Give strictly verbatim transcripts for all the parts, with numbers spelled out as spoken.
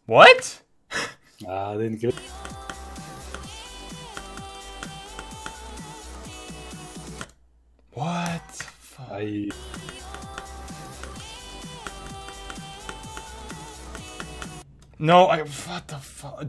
What? Ah, didn't get it. What? Fuck. I... No, I. What the fuck?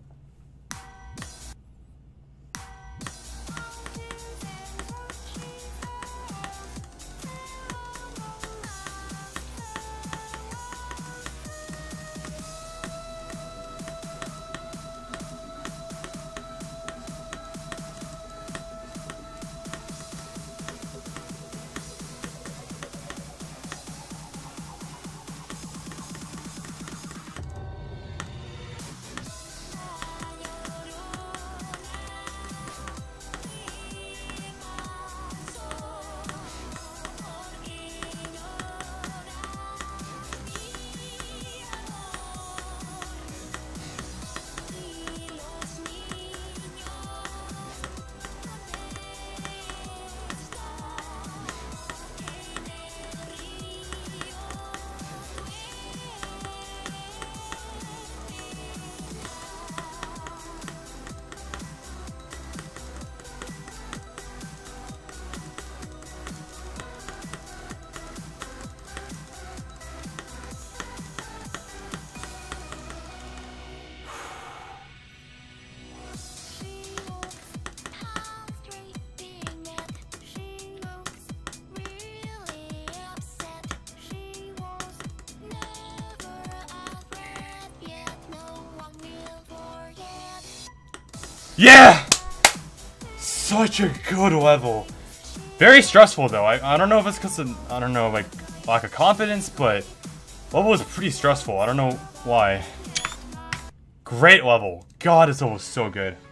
Yeah! Such a good level. Very stressful though. I, I don't know if it's because of, I don't know, like, lack of confidence, but level was pretty stressful. I don't know why. Great level. God, this level was so good.